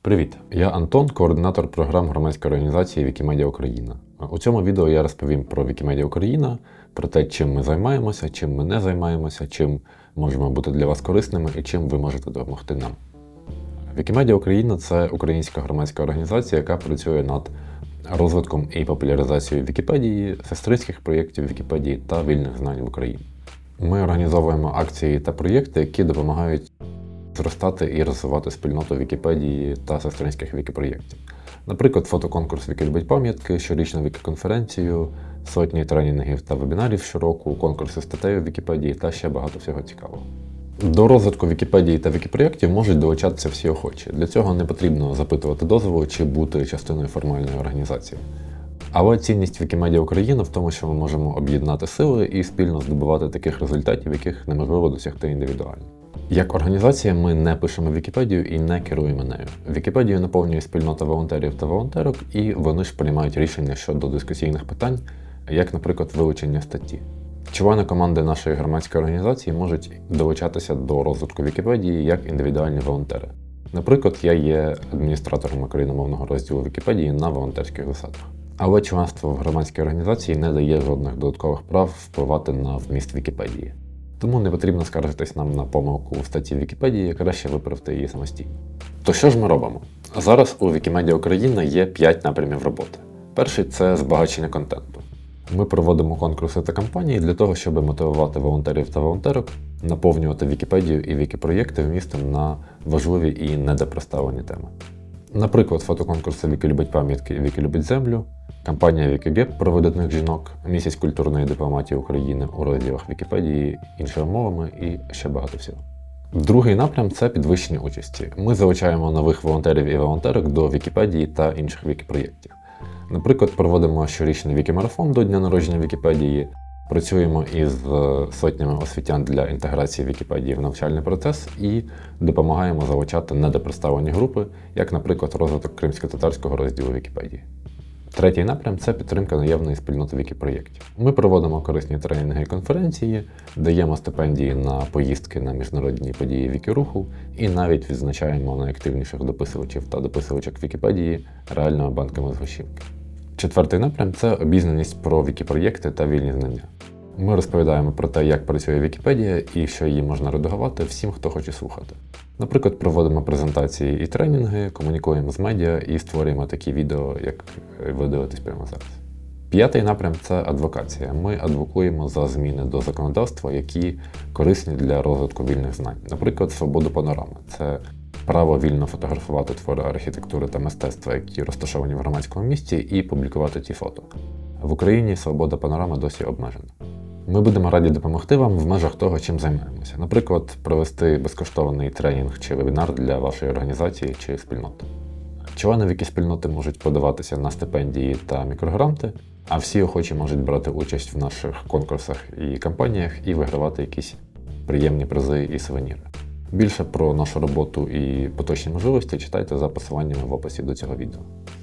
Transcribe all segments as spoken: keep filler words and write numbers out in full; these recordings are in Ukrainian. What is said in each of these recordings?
Привіт! Я Антон, координатор програм громадської організації Вікімедіа Україна. У цьому відео я розповім про Вікімедіа Україна, про те, чим ми займаємося, чим ми не займаємося, чим можемо бути для вас корисними і чим ви можете допомогти нам. Вікімедіа Україна – це українська громадська організація, яка працює над розвитком і популяризацією Вікіпедії, сестринських проєктів Вікіпедії та вільних знань в Україні. Ми організовуємо акції та проєкти, які допомагають зростати і розвивати спільноту Вікіпедії та сестринських вікіпроєктів. Наприклад, фотоконкурс «Віки любить пам'ятки», щорічну вікіконференцію, сотні тренінгів та вебінарів щороку, конкурси статей у Вікіпедії та ще багато всього цікавого. До розвитку Вікіпедії та вікіпроєктів можуть долучатися всі охочі. Для цього не потрібно запитувати дозволу чи бути частиною формальної організації. Але цінність Вікімедіа Україна в тому, що ми можемо об'єднати сили і спільно здобувати таких результатів, яких неможливо досягти індивідуально. Як організація ми не пишемо Вікіпедію і не керуємо нею. Вікіпедію наповнює спільнота волонтерів та волонтерок, і вони ж приймають рішення щодо дискусійних питань, як, наприклад, вилучення статті. Члени команди нашої громадської організації можуть долучатися до розвитку Вікіпедії як індивідуальні волонтери. Наприклад, я є адміністратором україномовного розділу Вікіпедії на волонтерських засадах. Але членство в громадській організації не дає жодних додаткових прав впливати на вміст Вікіпедії. Тому не потрібно скаржитись нам на помилку в статті Вікіпедії, краще виправити її самостійно. То що ж ми робимо? Зараз у Вікімедіа Україна є п'ять напрямів роботи. Перший – це збагачення контенту. Ми проводимо конкурси та кампанії для того, щоб мотивувати волонтерів та волонтерок наповнювати Вікіпедію і вікіпроєкти вмістом на важливі і недопроставлені теми. Наприклад, фотоконкурси «Віки любить пам'ятки» і «Віки любить землю», кампанія «Вікігеп» про видатних жінок, місяць культурної дипломатії України у розділах Вікіпедії іншими мовами і ще багато всього. Другий напрям – це підвищення участі. Ми залучаємо нових волонтерів і волонтерок до Вікіпедії та інших вікіпроєктів. Наприклад, проводимо щорічний вікімарафон до Дня народження Вікіпедії, працюємо із сотнями освітян для інтеграції Вікіпедії в навчальний процес і допомагаємо залучати недопредставлені групи, як, наприклад, розвиток кримськотатарського розділу Вікіпедії. Третій напрям – це підтримка наявної спільноти вікіпроєктів. Ми проводимо корисні тренінги і конференції, даємо стипендії на поїздки на міжнародні події вікіруху і навіть відзначаємо найактивніших дописувачів та дописувачок Вікіпедії реальними банками з грошівки. Четвертий напрям – це обізнаність про вікіпроєкти та вільні знання. Ми розповідаємо про те, як працює Вікіпедія і що її можна редагувати всім, хто хоче слухати. Наприклад, проводимо презентації і тренінги, комунікуємо з медіа і створюємо такі відео, як ви дивитесь прямо зараз. П'ятий напрям – це адвокація. Ми адвокуємо за зміни до законодавства, які корисні для розвитку вільних знань. Наприклад, свободу панорами – це право вільно фотографувати твори архітектури та мистецтва, які розташовані в громадському місці, і публікувати ті фото. В Україні свобода панорами досі обмежена. Ми будемо раді допомогти вам в межах того, чим займаємося. Наприклад, провести безкоштовний тренінг чи вебінар для вашої організації чи спільноти. Члени вікіспільноти можуть подаватися на стипендії та мікрогранти, а всі охочі можуть брати участь в наших конкурсах і кампаніях і вигравати якісь приємні призи і сувеніри. Більше про нашу роботу і поточні можливості читайте за посиланнями в описі до цього відео.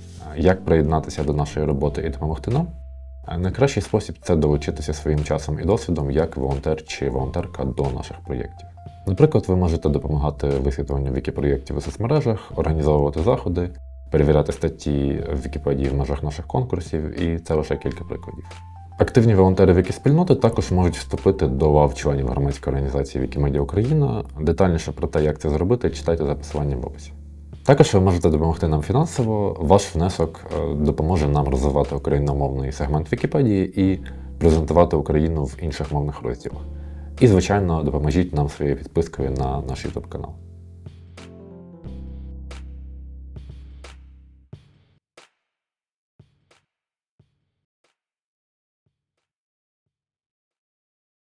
Як приєднатися до нашої роботи і допомогти нам? Найкращий спосіб – це долучитися своїм часом і досвідом як волонтер чи волонтерка до наших проєктів. Наприклад, ви можете допомагати висвітлюванню вікіпроєктів у соцмережах, організовувати заходи, перевіряти статті в Вікіпедії в межах наших конкурсів, і це лише кілька прикладів. Активні волонтери вікіспільноти також можуть вступити до лав членів громадської організації Вікімедіа Україна. Детальніше про те, як це зробити, читайте за посиланням в описі. Також ви можете допомогти нам фінансово, ваш внесок допоможе нам розвивати україномовний сегмент Вікіпедії і презентувати Україну в інших мовних розділах. І, звичайно, допоможіть нам своєю підпискою на наш ютуб канал.